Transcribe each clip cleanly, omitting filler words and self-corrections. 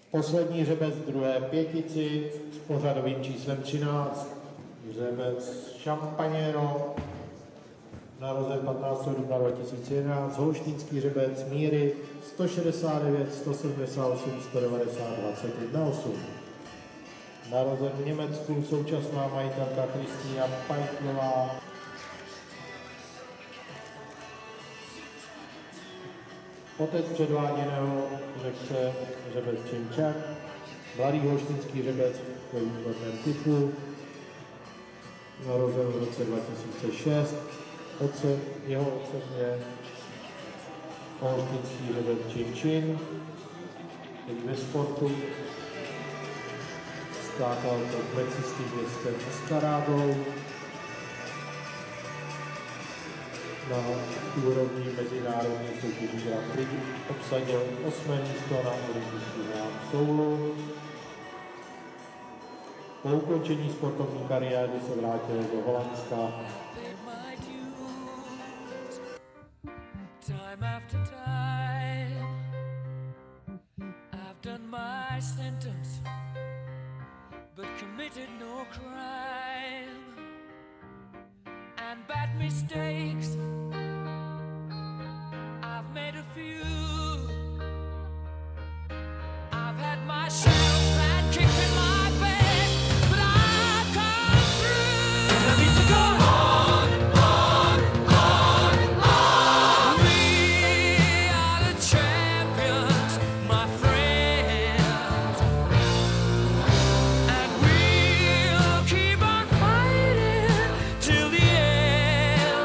Poslední hřebec druhé pětici s pořadovým číslem 13. Hřebec Šampaněro, narozen 15. dubna 2011, holštínský hřebec Míry 169, 178, 190, 21, 8. Narozen v Německu, současná majitelka Kristýna Pajtlová. Otec předváděného řekce hřebec Čimčak, mladý holštínský hřebec ve výborném typu, narozen v roce 2006. Jeho otcem je holštínský hřebec Činčin, teď ve sportu. Skákal pod mexickým městem Escarádou na úrovni mezinárodní soutěží Grand Prix. Obsadil 8. místo na olympijských hrách v Soulu. Po ukončení sportovní kariéry se vrátil do Holandska. Time after time, I've done my sentence, but committed no crime. And bad mistakes, I've made a few. I've had my shadows and kicked in my face, but I've come through. And I need to go on, on, on, on. We are the champions, my friends, and we'll keep on fighting till the end.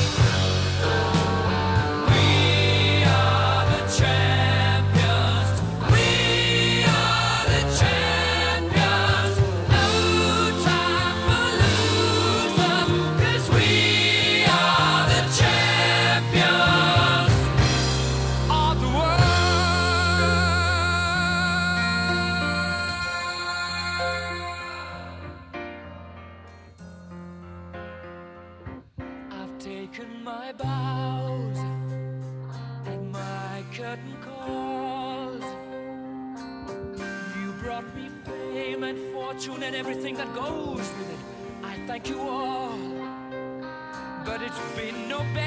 We are the champions, we are the champions. No time for losers, 'cause we are the champions of the world. I've taken my bows and my curtain calls. You brought me fame and fortune and everything that goes with it. I thank you all, but it's been no